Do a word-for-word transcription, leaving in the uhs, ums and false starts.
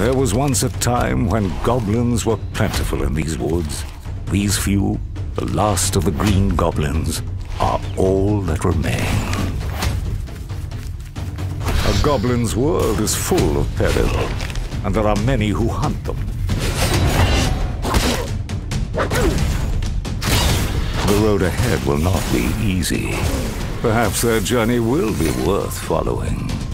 There was once a time when goblins were plentiful in these woods. These few, the last of the green goblins, are all that remain. A goblin's world is full of peril, and there are many who hunt them. The road ahead will not be easy. Perhaps their journey will be worth following.